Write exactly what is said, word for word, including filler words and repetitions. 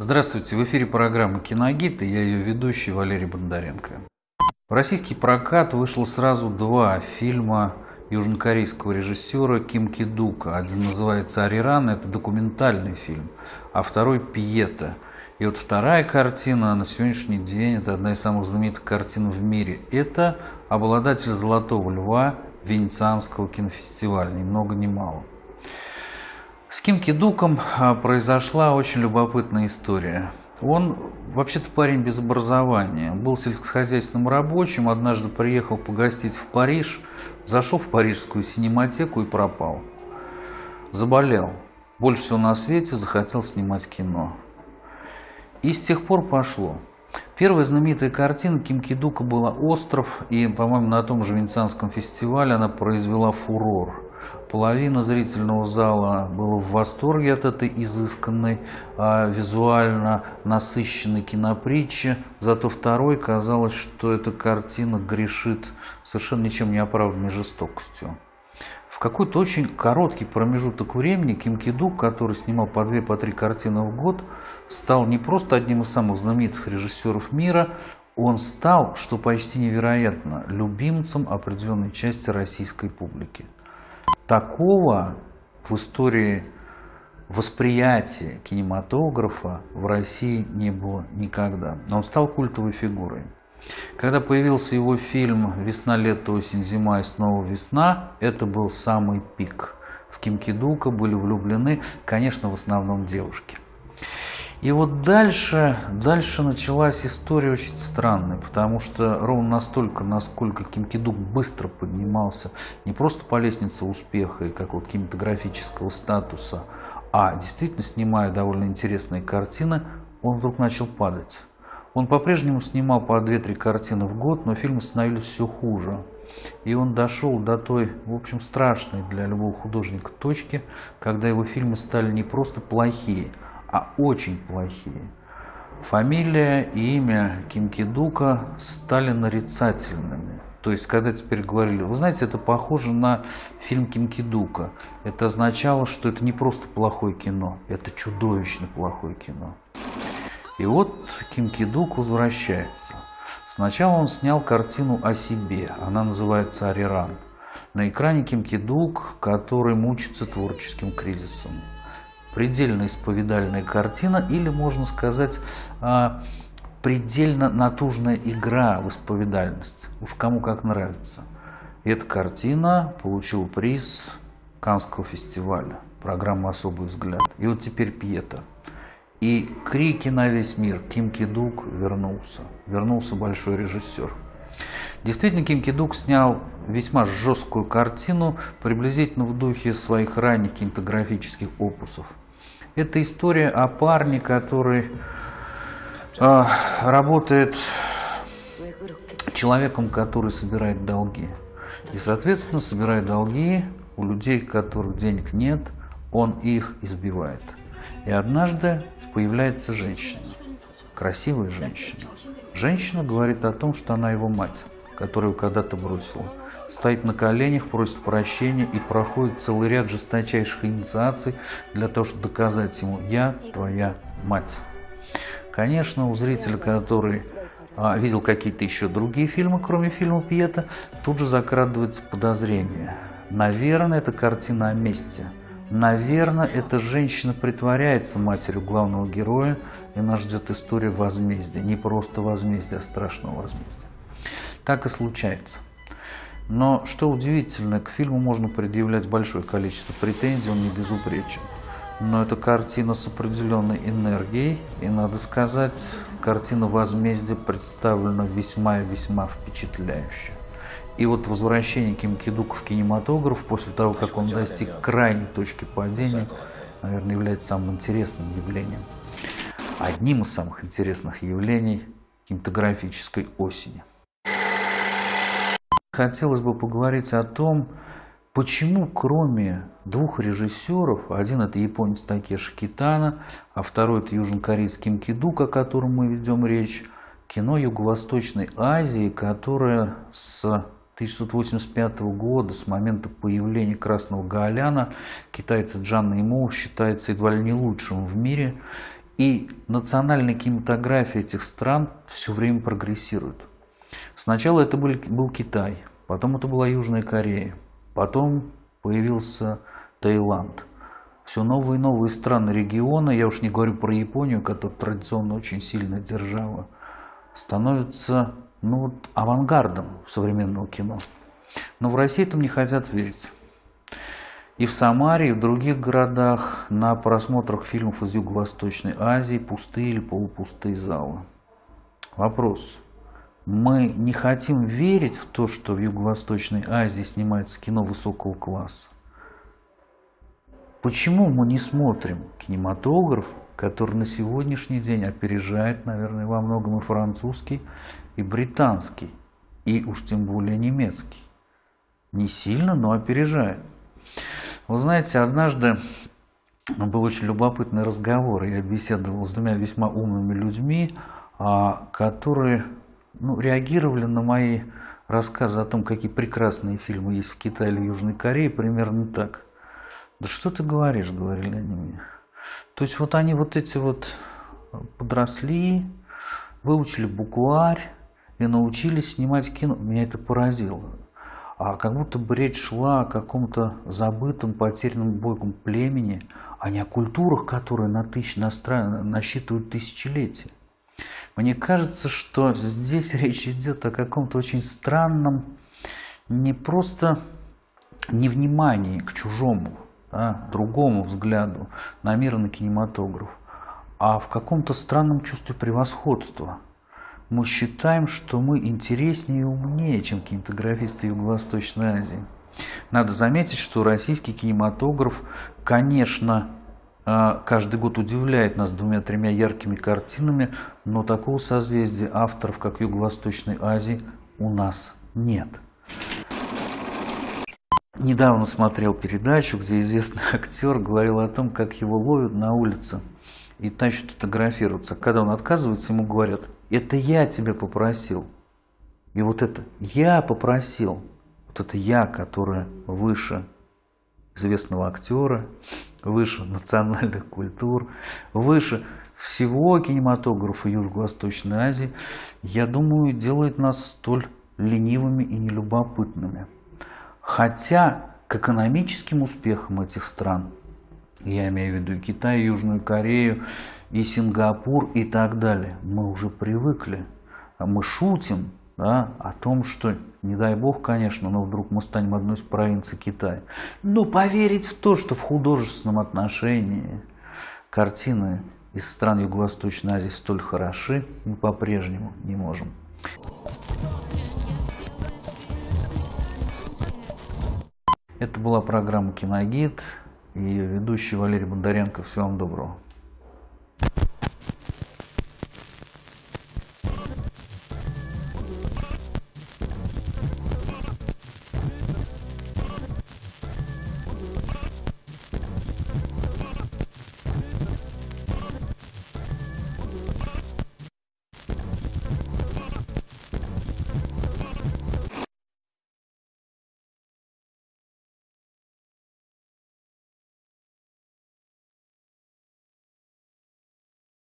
Здравствуйте, в эфире программа «Киногид» и я ее ведущий Валерий Бондаренко. В российский прокат вышло сразу два фильма южнокорейского режиссера Ким Ки-дука. Один называется «Ариран», это документальный фильм, а второй «Пьета». И вот вторая картина на сегодняшний день – это одна из самых знаменитых картин в мире. Это обладатель «Золотого льва» Венецианского кинофестиваля, ни много ни мало. С Ким Ки-дуком произошла очень любопытная история. Он вообще-то парень без образования, был сельскохозяйственным рабочим, однажды приехал погостить в Париж, зашел в парижскую синематеку и пропал. Заболел. Больше всего на свете захотел снимать кино. И с тех пор пошло. Первая знаменитая картина Ким Ки-дука была «Остров», и, по-моему, на том же Венецианском фестивале она произвела фурор. Половина зрительного зала была в восторге от этой изысканной, а, визуально насыщенной кинопритчи, зато второй казалось, что эта картина грешит совершенно ничем не оправданной жестокостью. В какой-то очень короткий промежуток времени Ким Ки-дук, который снимал по две, по три картины в год, стал не просто одним из самых знаменитых режиссеров мира, он стал, что почти невероятно, любимцем определенной части российской публики. Такого в истории восприятия кинематографа в России не было никогда. Он стал культовой фигурой. Когда появился его фильм «Весна, лето, осень, зима и снова весна», это был самый пик. В Ким Ки-дука были влюблены, конечно, в основном девушки. И вот дальше, дальше началась история очень странная, потому что ровно настолько, насколько Ким Ки-дук быстро поднимался не просто по лестнице успеха и какого-то кинематографического статуса, а действительно снимая довольно интересные картины, он вдруг начал падать. Он по-прежнему снимал по две-три картины в год, но фильмы становились все хуже. И он дошел до той, в общем, страшной для любого художника точки, когда его фильмы стали не просто плохие, а очень плохие. Фамилия и имя Ким Ки-дука стали нарицательными. То есть, когда теперь говорили, вы знаете, это похоже на фильм Ким Ки-дука, это означало, что это не просто плохое кино, это чудовищно плохое кино. И вот Ким Ки-дук возвращается. Сначала он снял картину о себе, она называется «Ариран». На экране Ким Ки-дук, который мучится творческим кризисом. Предельно исповедальная картина, или, можно сказать, предельно натужная игра в исповедальность. Уж кому как нравится. И эта картина получила приз Каннского фестиваля, программа «Особый взгляд». И вот теперь «Пьета». И крики на весь мир: Ким Ки-дук вернулся. Вернулся большой режиссер. Действительно, Ким Ки-дук снял весьма жесткую картину, приблизительно в духе своих ранних кинематографических опусов. Это история о парне, который э, работает человеком, который собирает долги. И, соответственно, собирая долги у людей, у которых денег нет, он их избивает. И однажды появляется женщина, красивая женщина. Женщина говорит о том, что она его мать, которую когда-то бросила. Стоит на коленях, просит прощения и проходит целый ряд жесточайших инициаций для того, чтобы доказать ему: я твоя мать. Конечно, у зрителя, который а, видел какие-то еще другие фильмы, кроме фильма «Пьета», тут же закрадывается подозрение. Наверное, это картина о мести. Наверное, эта женщина притворяется матерью главного героя, и нас ждет история возмездия. Не просто возмездия, а страшного возмездия. Так и случается. Но, что удивительно, к фильму можно предъявлять большое количество претензий, он не безупречен. Но это картина с определенной энергией, и, надо сказать, картина возмездия представлена весьма и весьма впечатляюще. И вот возвращение Ким Ки-дука в кинематограф после того, как он достиг крайней точки падения, наверное, является самым интересным явлением. Одним из самых интересных явлений кинематографической осени. Хотелось бы поговорить о том, почему кроме двух режиссеров, один это японец Такеши Китано, а второй это южнокорейский Ким Ки-дук, о котором мы ведем речь, кино Юго-Восточной Азии, которое с тысяча девятьсот восемьдесят пятого года, с момента появления «Красного Гааляна», китайца Джана Имоу считается едва ли не лучшим в мире. И национальная кинематография этих стран все время прогрессирует. Сначала это был, был Китай, потом это была Южная Корея, потом появился Таиланд. Все новые и новые страны региона, я уж не говорю про Японию, которая традиционно очень сильная держава, становятся ну, вот, авангардом современного кино. Но в России этому не хотят верить. И в Самаре, и в других городах на просмотрах фильмов из Юго-Восточной Азии пустые или полупустые залы. Вопрос. Мы не хотим верить в то, что в Юго-Восточной Азии снимается кино высокого класса. Почему мы не смотрим кинематограф, который на сегодняшний день опережает, наверное, во многом и французский, и британский, и уж тем более немецкий? Не сильно, но опережает. Вы знаете, однажды был очень любопытный разговор. Я беседовал с двумя весьма умными людьми, которые ну, реагировали на мои рассказы о том, какие прекрасные фильмы есть в Китае или Южной Корее, примерно так. «Да что ты говоришь?» — говорили они мне. То есть вот они вот эти вот подросли, выучили букварь и научились снимать кино. Меня это поразило. А как будто бы речь шла о каком-то забытом, потерянном бойком племени, а не о культурах, которые на тысяч, на стран, насчитывают тысячелетия. Мне кажется, что здесь речь идет о каком-то очень странном, не просто невнимании к чужому, да, другому взгляду на мир и на кинематограф, а в каком-то странном чувстве превосходства. Мы считаем, что мы интереснее и умнее, чем кинематографисты Юго-Восточной Азии. Надо заметить, что российский кинематограф, конечно, каждый год удивляет нас двумя-тремя яркими картинами, но такого созвездия авторов, как в Юго-Восточной Азии, у нас нет. Недавно смотрел передачу, где известный актер говорил о том, как его ловят на улице и тащат фотографироваться. Когда он отказывается, ему говорят: это я тебя попросил. И вот это «я попросил», вот это «я», которое выше известного актера, выше национальных культур, выше всего кинематографа Юго-Восточной Азии, я думаю, делает нас столь ленивыми и нелюбопытными. Хотя к экономическим успехам этих стран, я имею в виду и Китай, и Южную Корею, и Сингапур и так далее, мы уже привыкли. Мы шутим, да, о том, что, не дай бог, конечно, но вдруг мы станем одной из провинций Китая. Но поверить в то, что в художественном отношении картины из стран Юго-Восточной Азии столь хороши, мы по-прежнему не можем. Это была программа «Киногид» и ее ведущий Валерий Бондаренко. Всего вам доброго.